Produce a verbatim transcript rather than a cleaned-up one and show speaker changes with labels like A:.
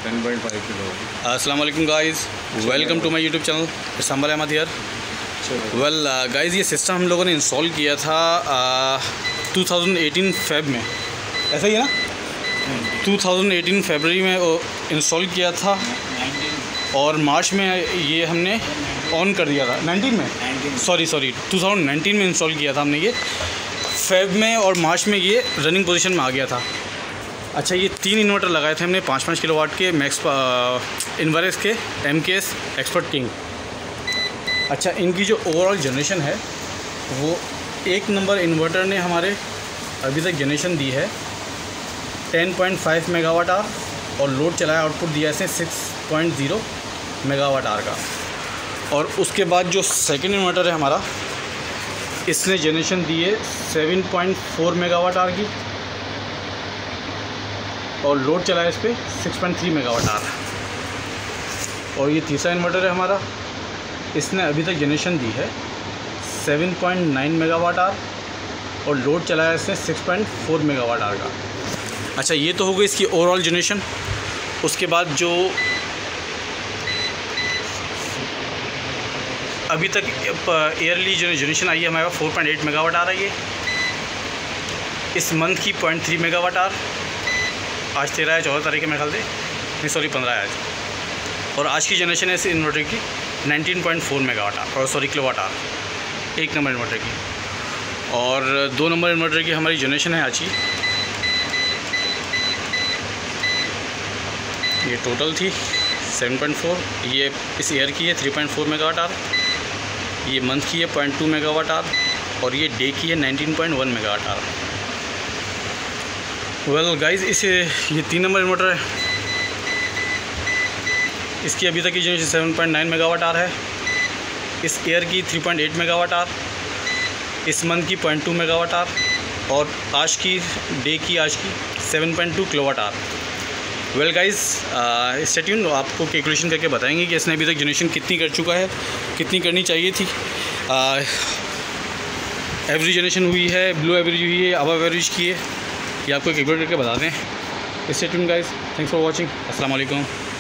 A: Ten point five kilo.
B: अस्सलाम वालेकुम guys, welcome to my YouTube channel Sambhal Ahmed here. Well guys, ये system हम लोगों ने इंस्टॉल किया था uh, two thousand eighteen feb में, ऐसा ही है ना? टू थाउजेंड एटीन फरवरी में इंस्टॉल किया था और मार्च में ये हमने ऑन कर दिया था। नाइनटीन में sorry sorry two thousand nineteen में इंस्टॉल किया था हमने ये फेब में, और मार्च में ये रनिंग पोजीशन में आ गया था। अच्छा, ये तीन इन्वर्टर लगाए थे हमने पाँच पाँच किलो वाट के मैक्स इन्वर्स के K M S expert king. अच्छा, इनकी जो ओवरऑल जनरेशन है वो एक नंबर इन्वर्टर ने हमारे अभी तक जनरेशन दी है ten point five megawatt hour, और लोड चलाया आउटपुट दिया इसने six point zero megawatt hour का। और उसके बाद जो सेकंड इन्वर्टर है हमारा, इसने जनरेशन दी है seven point four megawatt hour की, और लोड चलाया इस पर six point three megawatt hour. और ये तीसरा इन्वर्टर है हमारा, इसने अभी तक जनरेशन दी है seven point nine megawatt hour, और लोड चलाया इसने six point four megawatt hour का। अच्छा, ये तो हो गई इसकी ओवरऑल जनरेशन। उसके बाद जो अभी तक ईयरली जो जनरेशन आई है हमारे पास फोर पॉइंट एट मेगावाट आ रही है। इस मंथ की पॉइंट थ्री मेगावाट आर, आज तेरह है, चौदह तारीख है मेरे ख्याल से, नहीं सॉरी पंद्रह है आज। और आज की जनरेशन है इस इन्वर्टर की nineteen point four megawatt hour, और सॉरी किलोवाट आर, एक नंबर इन्वर्टर की। और दो नंबर इन्वर्टर की हमारी जनरेशन है आज की, ये टोटल थी सेवन पॉइंट फोर, ये इस ईयर की है three point four megawatt hour, ये मंथ की है पॉइंट टू मेगावाट आर, और ये डे की है nineteen point one megawatt hour. Well guys, इस ये तीन नंबर इन्वर्टर है, इसकी अभी तक की generation seven point nine megawatt hour है, इस ईयर की three point eight megawatt hour, इस मंथ की पॉइंट टू मेगावाट आर, और आज की डे की आज की seven point two kilowatt hour. Well guys, stay tuned, आपको कैलकुलेशन करके बताएंगे कि इसने अभी तक जनरेशन कितनी कर चुका है, कितनी करनी चाहिए थी। एवरेज जनरेशन हुई है, ब्लू एवरेज हुई है, अबव एवरेज की है, ये आपको कैलकुलेट करके बता दें। Stay tuned guys, thanks for watching, अस्सलाम वालेकुम।